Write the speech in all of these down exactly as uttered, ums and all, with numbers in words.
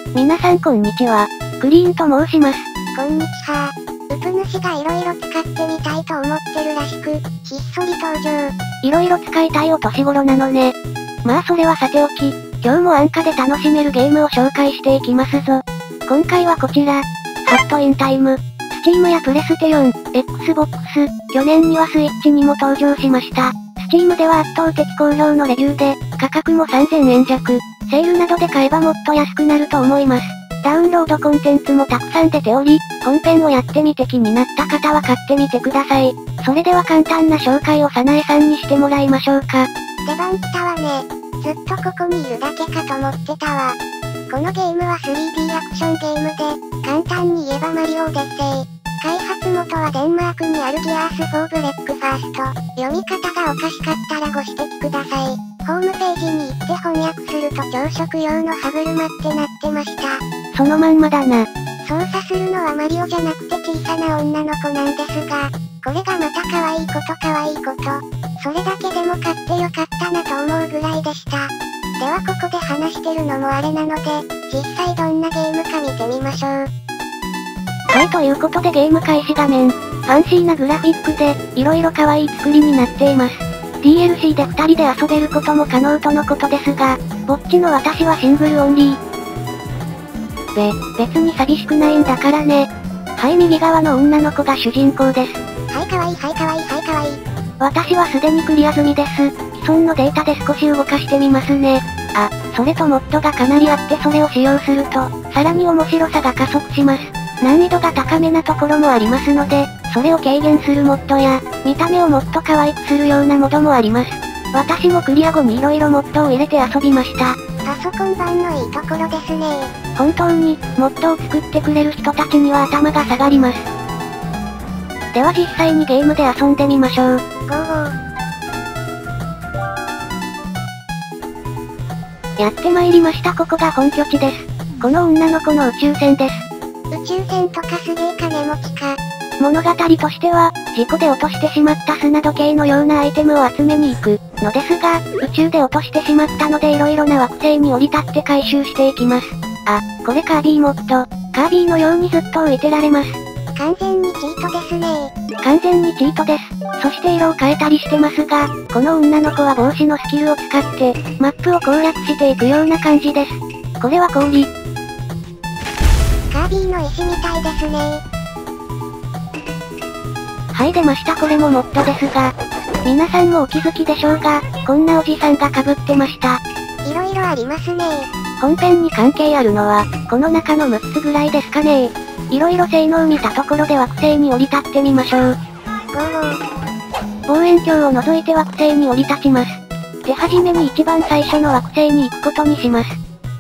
皆さんこんにちは。クリーンと申します。 こんにちは。ウプ主が色々使ってみたいと思ってるらしく、ひっそり登場。 色々使いたいお年頃なのね。まあそれはさておき、今日も安価で楽しめるゲームを紹介していきますぞ。今回はこちら。ハットインタイム。Steam やプレステよん、Xbox、去年にはスイッチにも登場しました。Steam では圧倒的好評のレビューで、価格もさんぜんえん弱。セールなどで買えばもっと安くなると思います。ダウンロードコンテンツもたくさん出ており、本編をやってみて気になった方は買ってみてください。それでは簡単な紹介をさなえさんにしてもらいましょうか。 出番来たわね。ずっとここにいるだけかと思ってたわ。このゲームは スリーディー アクションゲームで、簡単に言えばマリオオデッセイ。開発元はデンマークにあるギアース・フォー・ブレックファースト。読み方がおかしかったらご指摘ください。ホームページに行って翻訳すると朝食用の歯車ってなってました。 そのまんまだな。 操作するのはマリオじゃなくて小さな女の子なんですが、これがまた可愛いこと可愛いこと。それだけでも買ってよかったなと思うぐらいでした。ではここで話してるのもあれなので、実際どんなゲームか見てみましょう。 はい、ということでゲーム開始画面。ファンシーなグラフィックで、色々可愛い作りになっています。ディーエルシー でふたりで遊べることも可能とのことですが、ぼっちの私はシングルオンリー。べ、別に寂しくないんだからね。はい、右側の女の子が主人公です。 はい、かわいい、はい、かわいい、はい、かわいい。 私はすでにクリア済みです。既存のデータで少し動かしてみますね。あ、それとモッドがかなりあってそれを使用すると、さらに面白さが加速します。難易度が高めなところもありますので、それを軽減するモッドや、見た目をもっと可愛くするようなモードもあります。私もクリア後に色々モッドを入れて遊びました。 パソコン版のいいところですね。 本当に、モッドを作ってくれる人たちには頭が下がります。では実際にゲームで遊んでみましょう。 ゴーゴー。 やってまいりました。ここが本拠地です。この女の子の宇宙船です。 宇宙船とかすげえ金持ちか。 物語としては、事故で落としてしまった砂時計のようなアイテムを集めに行く、のですが、宇宙で落としてしまったので色々な惑星に降り立って回収していきます。あ、これカービィモッド。カービィのようにずっと浮いてられます。 完全にチートですね。 完全にチートです。そして色を変えたりしてますが、この女の子は帽子のスキルを使って、マップを攻略していくような感じです。これは氷。 カービィの石みたいですね。 はい、出ました。これもモッドですが、皆さんもお気づきでしょうが、こんなおじさんが被ってました。 色々ありますね。 本編に関係あるのは、この中のむっつぐらいですかね。色々性能見たところで惑星に降り立ってみましょう。 ゴーゴー。 望遠鏡を除いて惑星に降り立ちます。ではじめに一番最初の惑星に行くことにします。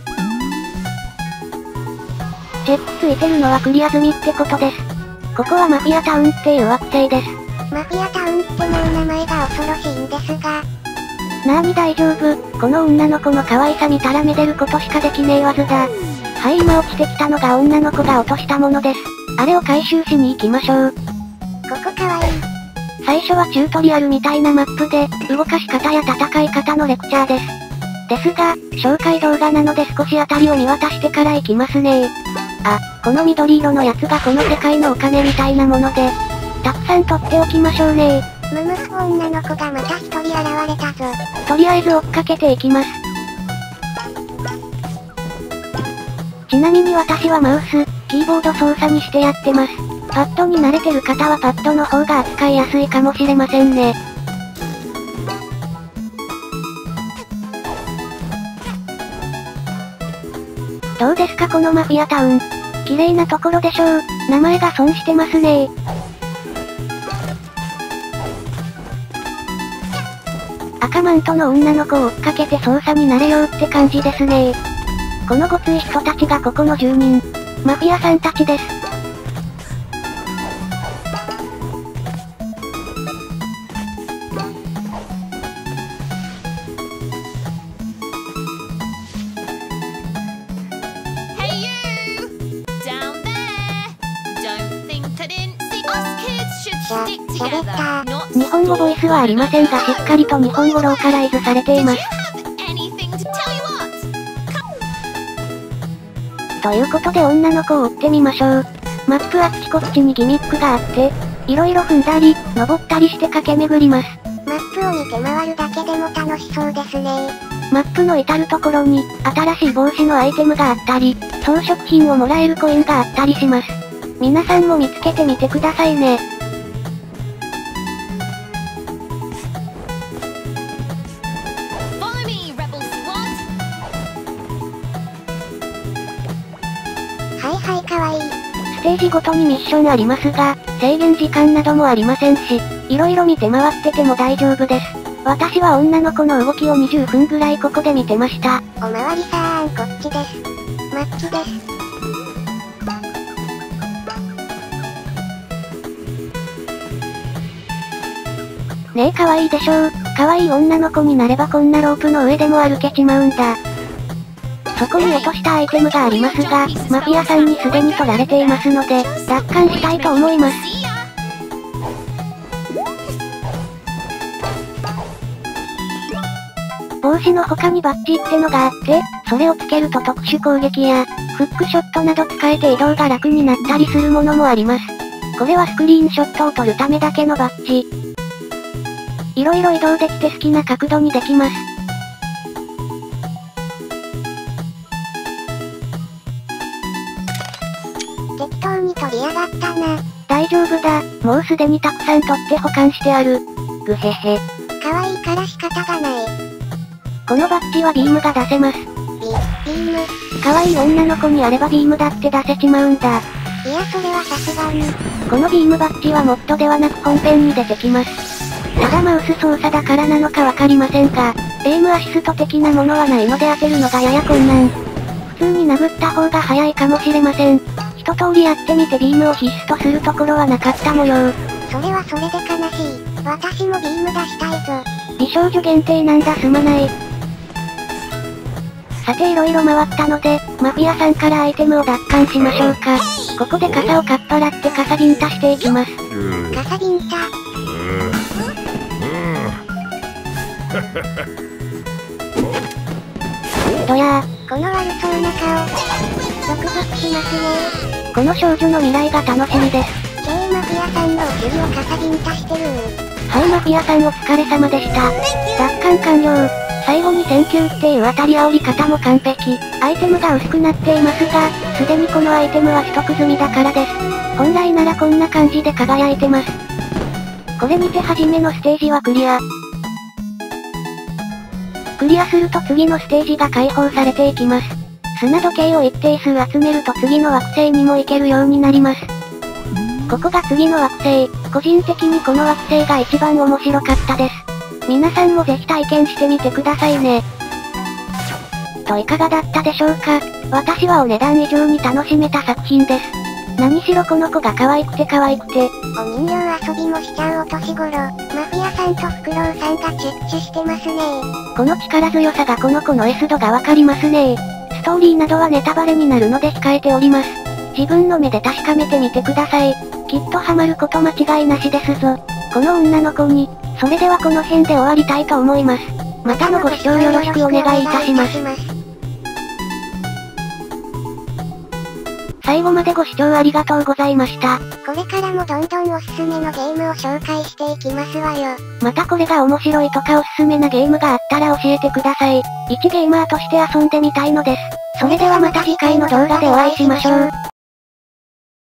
チェックついてるのはクリア済みってことです。ここはマフィアタウンっていう惑星です。 マフィアタウンってもう名前が恐ろしいんですが。 なーに大丈夫、この女の子の可愛さ見たらめでることしかできねえわずだ。はい、今落ちてきたのが女の子が落としたものです。あれを回収しに行きましょう。 ここかわいい。 最初はチュートリアルみたいなマップで、動かし方や戦い方のレクチャーです。ですが、紹介動画なので少しあたりを見渡してから行きますね。あ、この緑色のやつがこの世界のお金みたいなもので、たくさん取っておきましょうね。 むむふ女の子がまた一人現れたぞ。 とりあえず追っかけていきます。ちなみに私はマウス、キーボード操作にしてやってます。パッドに慣れてる方はパッドの方が扱いやすいかもしれませんね。どうですかこのマフィアタウン。綺麗なところでしょう。名前が損してますね。赤マントの女の子を追っかけて操作に慣れようって感じですね。このごつい人たちがここの住人。マフィアさんたちです。日本語ボイスはありませんがしっかりと日本語ローカライズされています。 ということで女の子を追ってみましょう。マップあっちこっちにギミックがあって、いろいろ踏んだり、登ったりして駆け巡ります。 マップを見て回るだけでも楽しそうですね。 マップの至るところに、新しい帽子のアイテムがあったり、装飾品をもらえるコインがあったりします。皆さんも見つけてみてくださいね。 はいはいかわいい。 ステージごとにミッションありますが、制限時間などもありませんし、いろいろ見て回ってても大丈夫です。私は女の子の動きをにじゅっぷんぐらいここで見てました。 おまわりさーんこっちです。マッチです。 ねえ可愛いでしょう。可愛い女の子になればこんなロープの上でも歩けちまうんだ。そこに落としたアイテムがありますが、マフィアさんにすでに取られていますので、奪還したいと思います。帽子の他にバッジってのがあって、それをつけると特殊攻撃や、フックショットなど使えて移動が楽になったりするものもあります。これはスクリーンショットを撮るためだけのバッジ。いろいろ移動できて好きな角度にできます。 適当に取りやがったな。 大丈夫だ、もうすでにたくさん取って保管してある。ぐへへ。 可愛いから仕方がない。 このバッジはビームが出せます。 ビ、ビーム。 可愛い女の子にあればビームだって出せちまうんだ。 いやそれはさすがに。 このビームバッジはモッドではなく本編に出てきます。ただマウス操作だからなのかわかりませんが、エイムアシスト的なものはないので当てるのがやや困難。普通に殴った方が早いかもしれません。一通りやってみてビームを必須とするところはなかった模様。 それはそれで悲しい。私もビーム出したいぞ。 美少女限定なんだすまない。さて色々回ったので、マフィアさんからアイテムを奪還しましょうか。ここで傘をかっぱらって傘ビンタしていきます。 傘ビンタ。 どやー。この悪そうな顔。ゾクゾクしますね。 この少女の未来が楽しみです。 ケーマフィアさんのお尻を傘ビンタしてるー。 はいマフィアさんお疲れ様でした。奪還完了。最後にセンキューっていう当たり煽り方も完璧。アイテムが薄くなっていますが、すでにこのアイテムは取得済みだからです。本来ならこんな感じで輝いてます。これにて初めのステージはクリア。クリアすると次のステージが解放されていきます。砂時計を一定数集めると次の惑星にも行けるようになります。ここが次の惑星。個人的にこの惑星が一番面白かったです。皆さんもぜひ体験してみてくださいね。といかがだったでしょうか。私はお値段以上に楽しめた作品です。何しろこの子が可愛くて可愛くて。 お人形遊びもしちゃうお年頃。マフィアさんとフクロウさんがチェッチしてますね。 この力強さがこの子の S 度がわかりますね。ストーリーなどはネタバレになるので控えております。自分の目で確かめてみてください。きっとハマること間違いなしですぞ。この女の子に。それではこの辺で終わりたいと思います。またのご視聴よろしくお願いいたします。最後までご視聴ありがとうございました。 これからもどんどんおすすめのゲームを紹介していきますわよ。 またこれが面白いとかおすすめなゲームがあったら教えてください。一ゲーマーとして遊んでみたいのです。それではまた次回の動画でお会いしましょう。